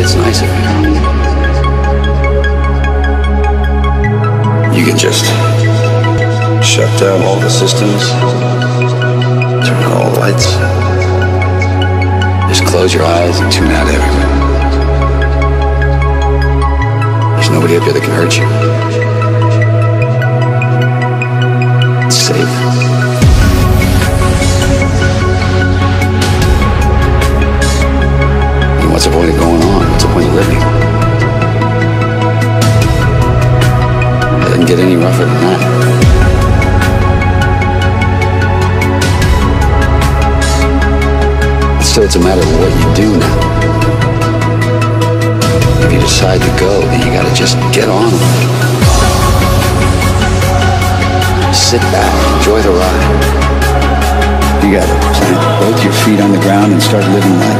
That's nice of you. You can just shut down all the systems, turn out all the lights, just close your eyes and tune out everything. There's nobody up here that can hurt you. It's safe. And what's the point of going on? What's the point of living? It doesn't get any rougher than that. So it's a matter of what you do now. If you decide to go, then you gotta just get on with it. Sit back, enjoy the ride. You gotta plant both your feet on the ground and start living life.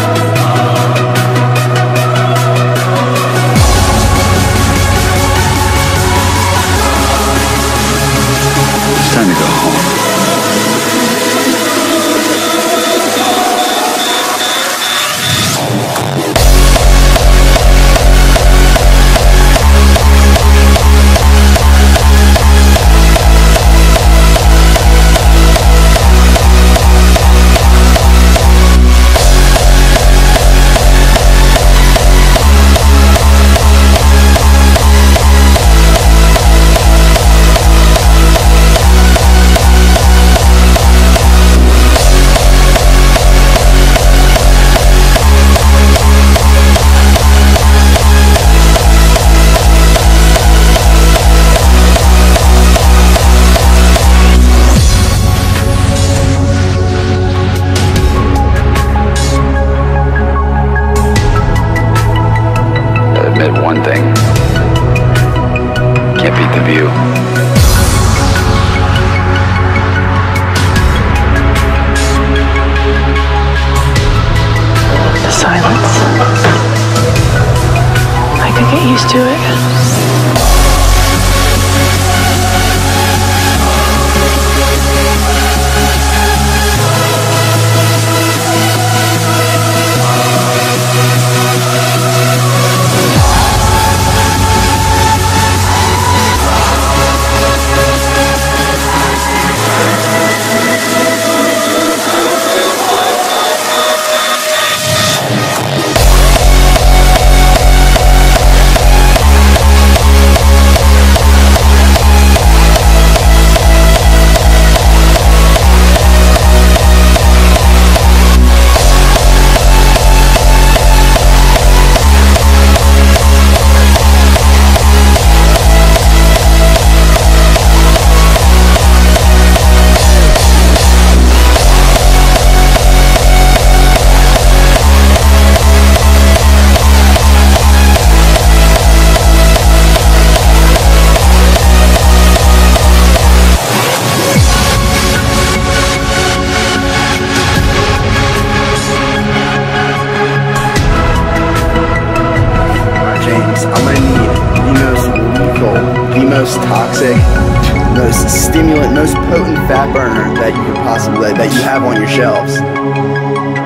It's time to go home. One thing. Can't beat the view. The silence. I could get used to it. The most toxic, most stimulant, most potent fat burner that you could possibly, that you have on your shelves.